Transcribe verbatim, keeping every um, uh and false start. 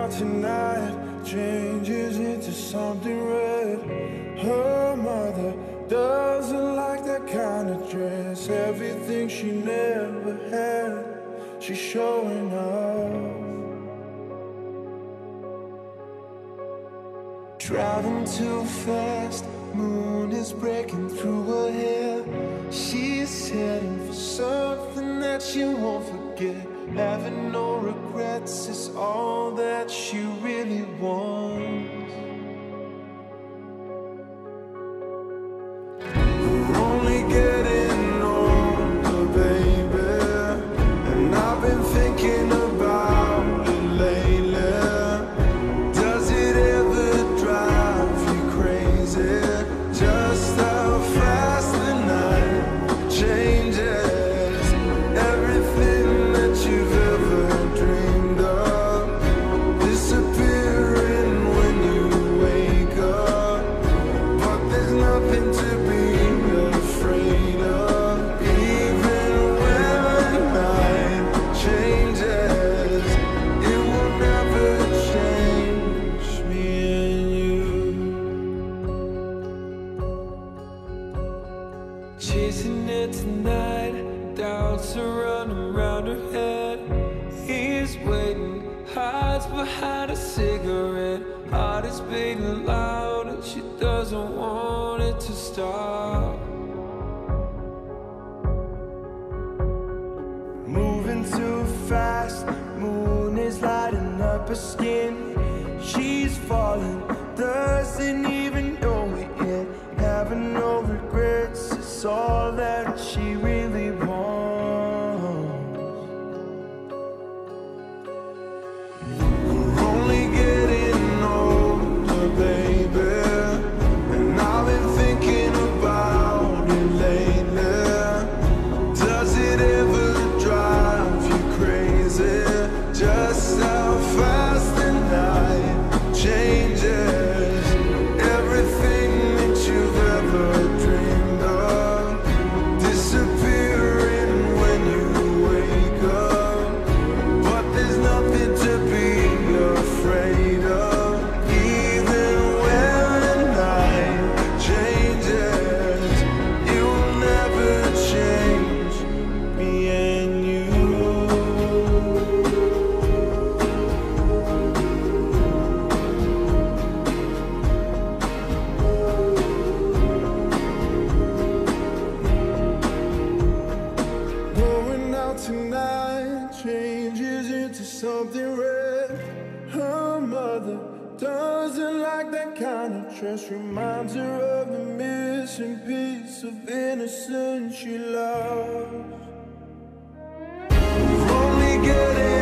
out tonight changes into something red. Her mother doesn't like that kind of dress. Everything she never had, she's showing off. Driving too fast, moon is breaking through her hair. She's heading for something that she won't forget. Having no regrets is all that she really wants. We're only getting older, baby, and I've been thinking about it lately. Does it ever drive you crazy? Just how fast the night changes. Everything that you've ever dreamed of disappearing when you wake up. But there's nothing to be afraid of. Even when the night changes, it will never change me and you. Chasing it tonight, doubts are running round her head. He's waiting, hides behind a cigarette. Heart is beating loud and she doesn't want it to stop. Moving too fast, moon is lighting up her skin. She's falling, doesn't even know it yet. Having no regrets is all that she really wants. We're only getting older, baby, and I've been thinking about it lately. Does it ever drive you crazy? Just how fast the night changes. Everything that you've ever dreamed of disappearing when you wake up. But there's nothing to be afraid of. Even when the night changes, it will never change me and you. Going out tonight changes into something red. Her mother doesn't like that kind of dress. Reminds her of the missing piece of innocence she lost. We're only getting